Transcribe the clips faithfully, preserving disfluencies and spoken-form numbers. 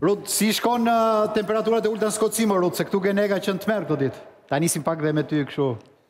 Rut, si shkon uh, temperaturat e ulta në Skotësi, më Rut, se këtu gene ka qenë tmerr këto ditë. Ta nisim pak dhe me ty kështu.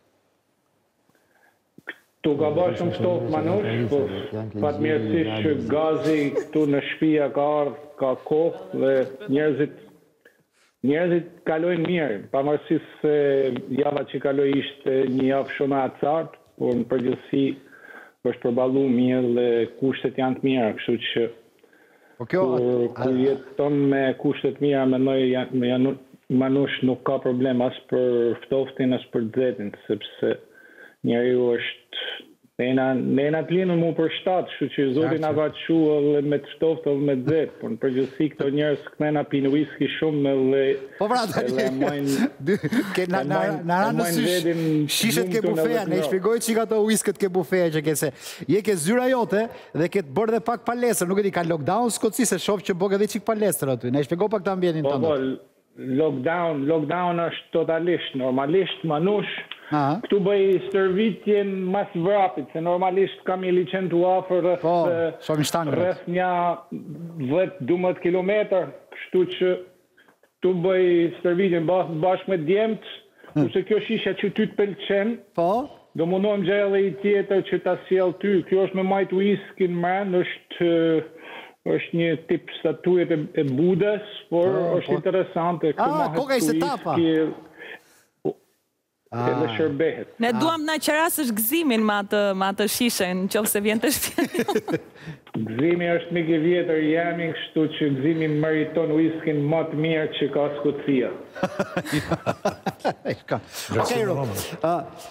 Tu ka bërë shumë ftoftë manush, po fatmirësisht që gazi këtu në shtëpia ka ardhur, ka kohë dhe njerëzit njerëzit kalojnë mirë, pavarësisht se java që kaloi ishte një javë shumë e acartë, por në përgjithësi është përballuar mirë dhe kushtet janë të mira, kështu që Po kjo, kur, kur jeton me kushtet mira, mendoj janë manush nuk ka problem as për ftoftin as për nxehtin, sepse njeriu është Nena, nena të linën mu për shtatë, shu që Zoti na ka çu edhe me të ftoftë edhe me të nxehtë, por në përgjithësi këto njerëz këthen pinë whisky shumë edhe Po pra, tani. Ke na na na në shishet ke bufeja, ne shpjegoj çik ato whisky ke bufeja që ke se. Je ke zyra jote dhe ke të bërë dhe pak palestër, nuk e di ka lockdown Skotësi se shoh që bëk edhe çik palestër aty. Ne shpjegoj pak të ambientin tonë. Po, lockdown, lockdown është totalisht normalisht manush. Këtu bëj stërvitjen mas vrapit, se normalisht kam i licentu afër rreth një dhjetë duzet kilometër, kështu që këtu bëj stërvitjen bashkë me djemët, kurse kjo shisha që ty të pëlqen, do mundohem gjë edhe i tjetër që ta sjell ty. Kjo është me majt whisky në mend, është është një tip statujet e Budës, por është interesante. Ah, koka i setapa. Edhe shërbehet. Ne duam na qerasësh gëzimin me atë me atë shishen, nëse vjen të shtëpia. Gëzimi është mik i vjetër jemi, kështu që gëzimi meriton whiskin më të mirë që ka Skotësia. Okej,